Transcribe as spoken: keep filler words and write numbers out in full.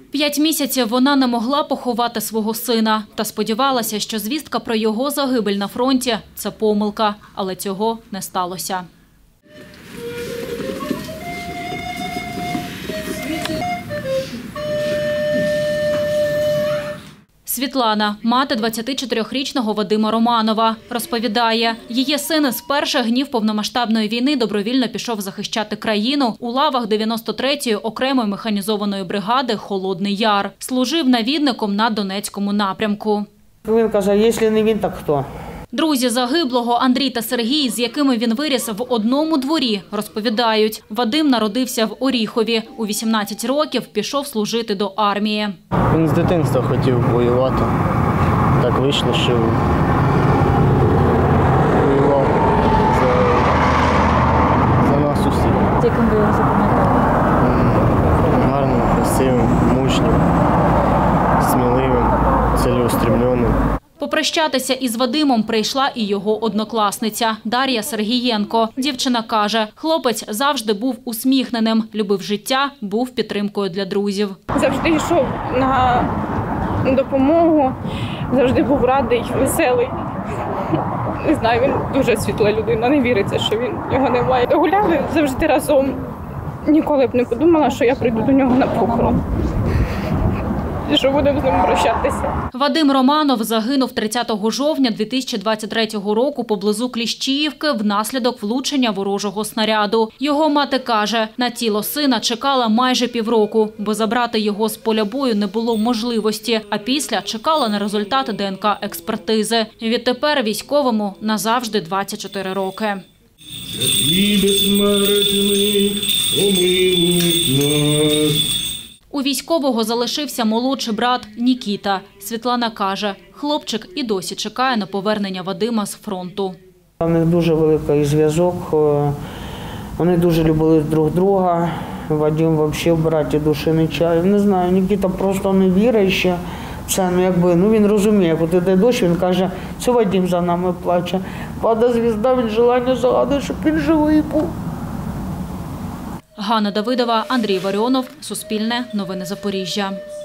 П'ять місяців вона не могла поховати свого сина та сподівалася, що звістка про його загибель на фронті – це помилка, але цього не сталося. Світлана, мати двадцятичотирирічного Вадима Романова, розповідає, її син з перших днів повномасштабної війни добровільно пішов захищати країну у лавах дев'яносто третьої окремої механізованої бригади «Холодний Яр». Служив навідником на Донецькому напрямку. Він каже, якщо не він, так хто? Друзі загиблого Андрій та Сергій, з якими він виріс в одному дворі, розповідають, Вадим народився в Оріхові. У вісімнадцять років пішов служити до армії. Він з дитинства хотів воювати. Так вийшло, що воював за, за нас усіх. Яким ви його запам'ятали? Гарним, красивим, мужнім, сміливим, цілеустремленим. Попрощатися із Вадимом прийшла і його однокласниця Дар'я Сергієнко. Дівчина каже, хлопець завжди був усміхненим, любив життя, був підтримкою для друзів. Завжди йшов на допомогу, завжди був радий, веселий. Не знаю, він дуже світла людина, не віриться, що він його немає. Гуляли завжди разом. Ніколи б не подумала, що я прийду до нього на похорон. Що будемо з ним прощатися. Вадим Романов загинув тридцятого жовтня дві тисячі двадцять третього року поблизу Кліщіївки внаслідок влучення ворожого снаряду. Його мати каже, на тіло сина чекала майже півроку, бо забрати його з поля бою не було можливості, а після чекала на результати Де Ен Ка експертизи. Відтепер військовому назавжди двадцять чотири роки. У військового залишився молодший брат Нікіта. Світлана каже, хлопчик і досі чекає на повернення Вадима з фронту. У них дуже великий зв'язок, вони дуже любили друг друга. Вадим взагалі в браті душі не чає. Не знаю, Нікіта просто не вірить ще. Це, ну, якби, ну, він розуміє, коли йде дощ, він каже, це Вадим за нами плаче. Падає звізда, він желання загадує, щоб він живий був. Ганна Давидова, Андрій Варіонов, Суспільне, Новини Запоріжжя.